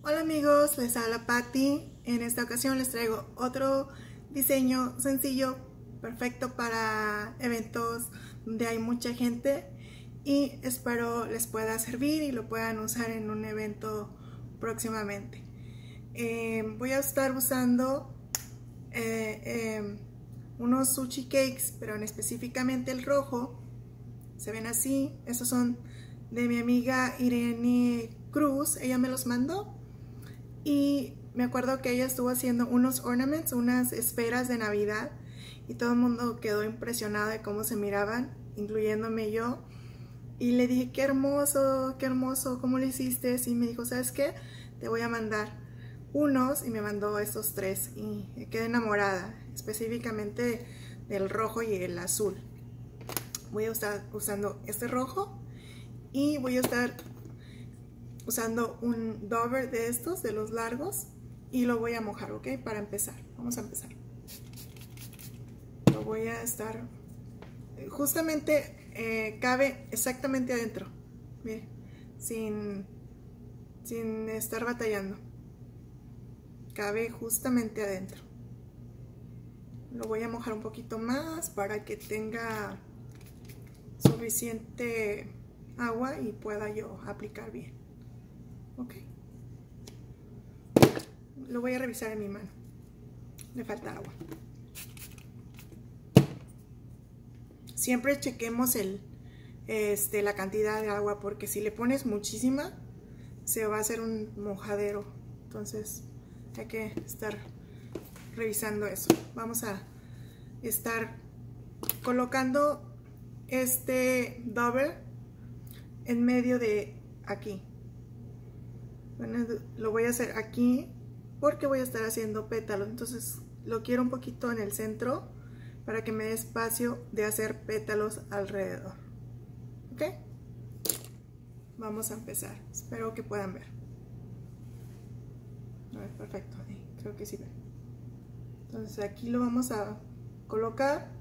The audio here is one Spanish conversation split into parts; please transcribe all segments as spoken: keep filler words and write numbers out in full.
Hola amigos, les habla Patti. En esta ocasión les traigo otro diseño sencillo, perfecto para eventos donde hay mucha gente y espero les pueda servir y lo puedan usar en un evento próximamente. Eh, voy a estar usando eh, eh, unos sushi cakes, pero en específicamente el rojo. Se ven así. Estos son de mi amiga Irene Cruz. Ella me los mandó y me acuerdo que ella estuvo haciendo unos ornaments, unas esferas de Navidad, y todo el mundo quedó impresionado de cómo se miraban, incluyéndome yo. Y le dije, qué hermoso, qué hermoso, ¿cómo lo hiciste? Y me dijo, ¿sabes qué? Te voy a mandar unos, y me mandó estos tres y quedé enamorada, específicamente del rojo y el azul. Voy a estar usando este rojo y voy a estar usando un dauber de estos, de los largos, y lo voy a mojar, ¿ok? Para empezar, vamos a empezar. Lo voy a estar, justamente eh, cabe exactamente adentro, miren, sin, sin estar batallando. Cabe justamente adentro. Lo voy a mojar un poquito más para que tenga suficiente agua y pueda yo aplicar bien. Ok. Lo voy a revisar en mi mano. Le falta agua. Siempre chequemos el, este, la cantidad de agua, porque si le pones muchísima se va a hacer un mojadero. Entonces hay que estar revisando eso. Vamos a estar colocando este dauber en medio de aquí. Bueno, lo voy a hacer aquí porque voy a estar haciendo pétalos, entonces lo quiero un poquito en el centro para que me dé espacio de hacer pétalos alrededor. ¿Ok? Vamos a empezar. Espero que puedan ver. A ver, perfecto. Creo que sí ven. Entonces aquí lo vamos a colocar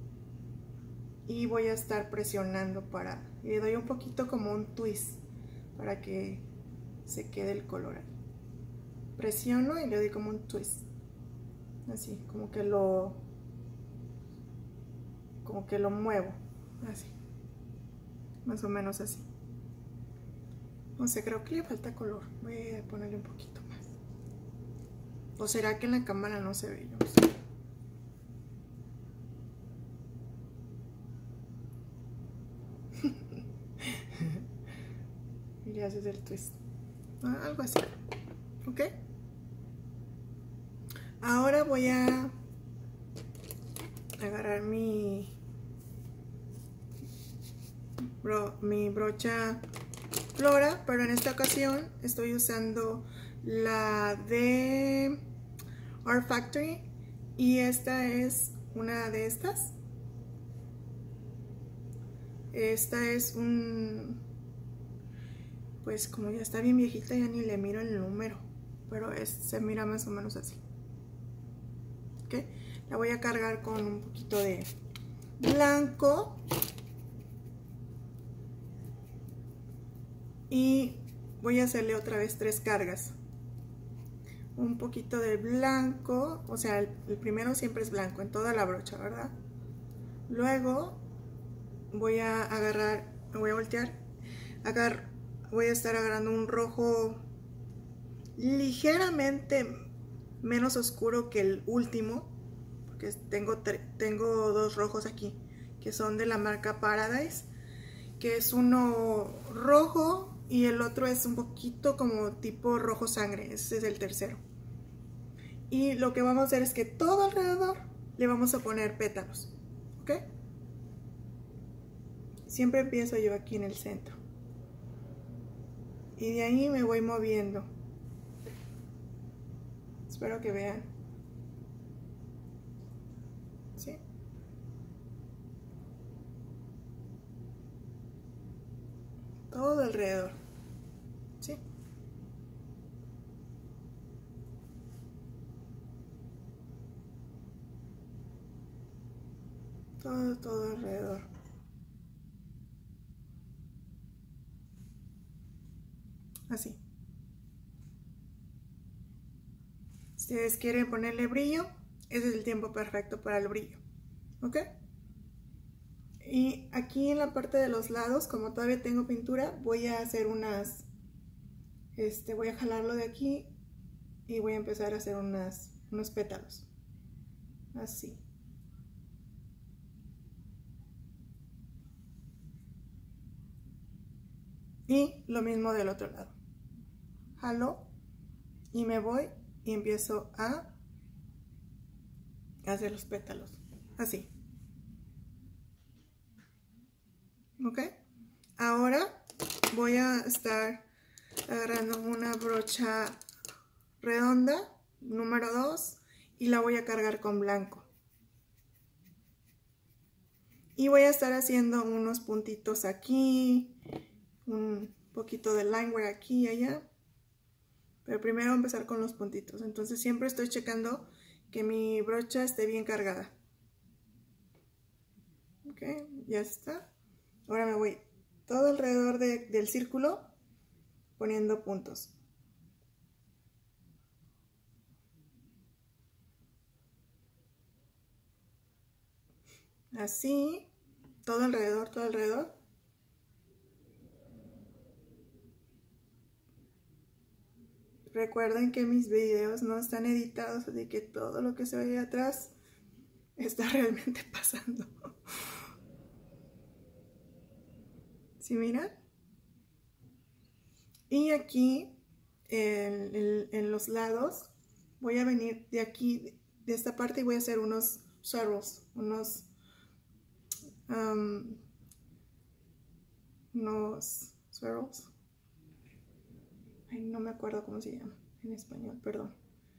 y voy a estar presionando para, y le doy un poquito como un twist para que se quede el color ahí. Presiono y le doy como un twist, así, como que lo como que lo muevo, así, más o menos así. No sé, creo que le falta color, voy a ponerle un poquito más. ¿O será que en la cámara no se ve? Yo no sé. Y le haces el twist, ah, algo así. ¿Ok? Ahora voy a agarrar mi, bro, mi brocha Flora, pero en esta ocasión estoy usando la de Art Factory y esta es una de estas. Esta es un, pues como ya está bien viejita ya ni le miro el número, pero es, se mira más o menos así. ¿Ok? La voy a cargar con un poquito de blanco y voy a hacerle otra vez tres cargas. Un poquito de blanco, o sea, el, el primero siempre es blanco en toda la brocha, ¿verdad? Luego voy a agarrar, voy a voltear, agar, voy a estar agarrando un rojo ligeramente menos oscuro que el último, porque tengo, tengo dos rojos aquí que son de la marca Paradise, que es uno rojo y el otro es un poquito como tipo rojo sangre. Ese es el tercero. Y lo que vamos a hacer es que todo alrededor le vamos a poner pétalos, ¿ok? Siempre empiezo yo aquí en el centro y de ahí me voy moviendo. Espero que vean. ¿Sí? Todo alrededor. ¿Sí? Todo, todo alrededor. Así. ustedes quieren ponerle brillo, ese es el tiempo perfecto para el brillo, ¿ok? Y aquí en la parte de los lados, como todavía tengo pintura, voy a hacer unas, este, voy a jalarlo de aquí y voy a empezar a hacer unas, unos pétalos, así. Y lo mismo del otro lado, jalo y me voy y empiezo a hacer los pétalos, así. ¿Ok? Ahora voy a estar agarrando una brocha redonda, número dos, y la voy a cargar con blanco. Y voy a estar haciendo unos puntitos aquí, un poquito de lineware aquí y allá. Pero primero voy a empezar con los puntitos. Entonces siempre estoy checando que mi brocha esté bien cargada. Ok, ya está. Ahora me voy todo alrededor de, del círculo poniendo puntos. Así, todo alrededor, todo alrededor. Recuerden que mis videos no están editados, así que todo lo que se ve atrás está realmente pasando. ¿Sí miran? Y aquí, en, en, en los lados, voy a venir de aquí, de esta parte, y voy a hacer unos swirls, unos, um, unos swirls. Ay, no me acuerdo cómo se llama en español, perdón.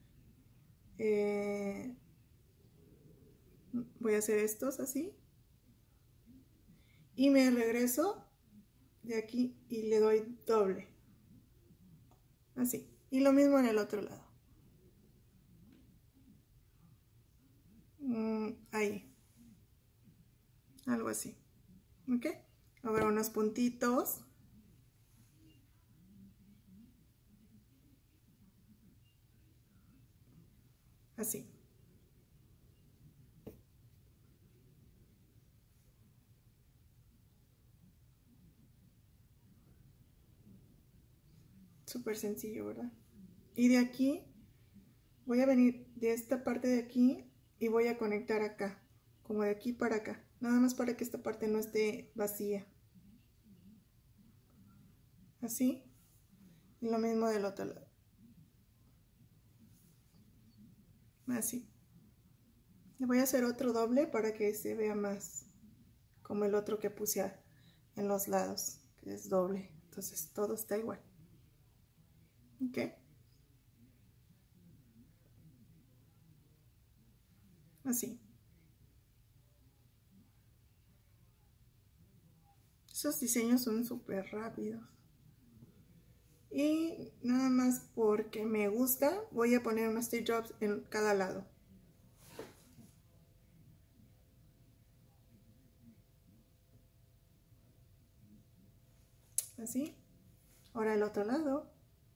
Eh, voy a hacer estos así. Y me regreso de aquí y le doy doble. Así. Y lo mismo en el otro lado. Mm, ahí. Algo así. ¿Ok? Ahora unos puntitos. Así. Súper sencillo, ¿verdad? Y de aquí voy a venir de esta parte de aquí y voy a conectar acá, como de aquí para acá, nada más para que esta parte no esté vacía. Así. Y lo mismo del otro lado. Así. Le voy a hacer otro doble para que se vea más como el otro que puse en los lados, que es doble. Entonces todo está igual. ¿Ok? Así. Esos diseños son súper rápidos. Y nada más porque me gusta, voy a poner unos teardrops en cada lado. Así. Ahora el otro lado.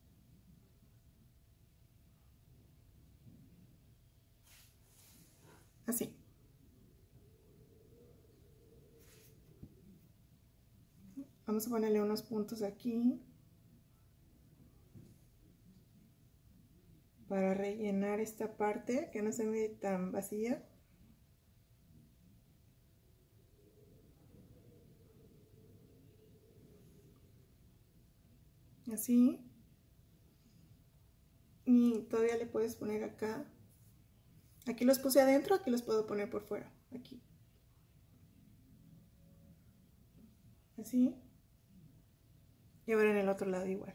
Así. Vamos a ponerle unos puntos aquí para rellenar esta parte que no se ve tan vacía. Así. Y todavía le puedes poner acá. Aquí los puse adentro, aquí los puedo poner por fuera. Aquí. Así. Y ahora en el otro lado igual.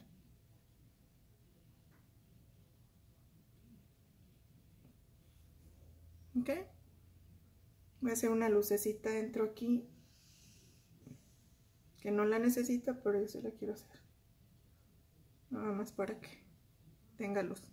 ¿Ok? Voy a hacer una lucecita dentro aquí. Que no la necesito, pero yo se la quiero hacer. Nada más para que tenga luz.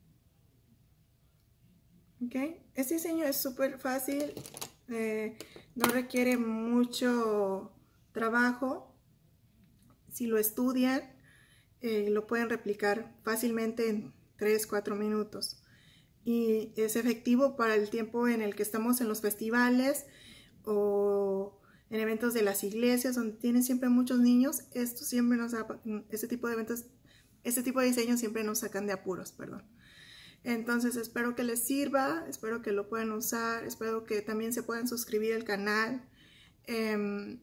¿Ok? Este diseño es súper fácil. Eh, no requiere mucho trabajo. Si lo estudian, eh, lo pueden replicar fácilmente en tres cuatro minutos. Y es efectivo para el tiempo en el que estamos en los festivales o en eventos de las iglesias donde tienen siempre muchos niños. Esto siempre nos da, este tipo de eventos, este tipo de diseños siempre nos sacan de apuros, perdón. Entonces espero que les sirva, espero que lo puedan usar, espero que también se puedan suscribir al canal. Eh,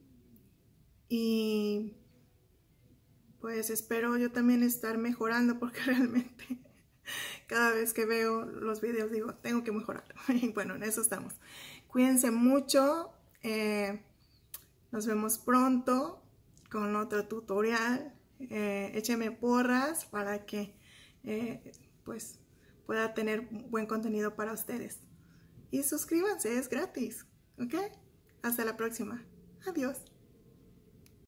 y pues espero yo también estar mejorando, porque realmente cada vez que veo los videos digo, tengo que mejorar. Y bueno, en eso estamos. Cuídense mucho. Eh, nos vemos pronto con otro tutorial. Eh, échenme porras para que eh, pues pueda tener buen contenido para ustedes. Y suscríbanse, es gratis. ¿Ok? Hasta la próxima. Adiós.